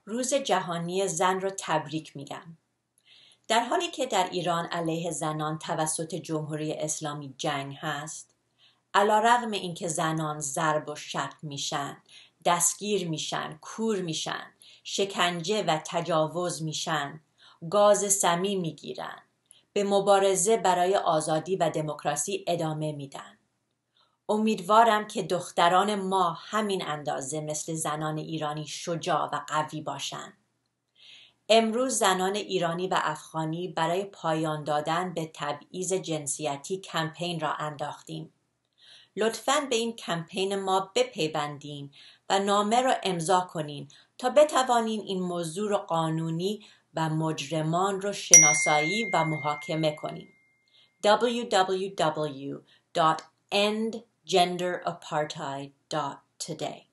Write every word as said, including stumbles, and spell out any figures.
روز جهانی زن رو تبریک میگم. در حالی که در ایران علیه زنان توسط جمهوری اسلامی جنگ هست، علیرغم اینکه زنان ضرب و شتم میشن، دستگیر میشن، کور میشن، شکنجه و تجاوز میشن، گاز سمی میگیرن، به مبارزه برای آزادی و دموکراسی ادامه میدن. امیدوارم که دختران ما همین اندازه مثل زنان ایرانی شجاع و قوی باشن. امروز زنان ایرانی و افغانی برای پایان دادن به تبعیض جنسیتی کمپین را انداختیم. لطفاً به این کمپین ما بپیوندین و نامه را امضا کنین تا بتوانین این موضوع را قانونی و مجرمان را شناسایی و محاکمه کنیم. دبلیو دبلیو دبلیو دات end gender apartheid dot today